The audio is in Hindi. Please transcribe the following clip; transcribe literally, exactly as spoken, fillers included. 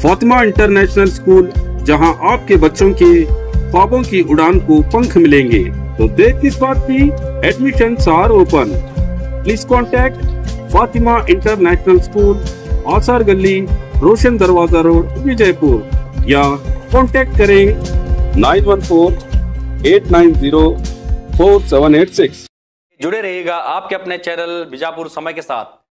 फातिमा इंटरनेशनल स्कूल, जहां आपके बच्चों के ख्वाबों की उड़ान को पंख मिलेंगे। तो देर किस बात की, admissions are open. Please contact Fatima international school, Asar Gali, Roshan Darwaza road, Vijayapur, या कॉन्टैक्ट करें nine one four eight nine zero four seven eight six. जुड़े रहिएगा आपके अपने चैनल बीजापुर समय के साथ।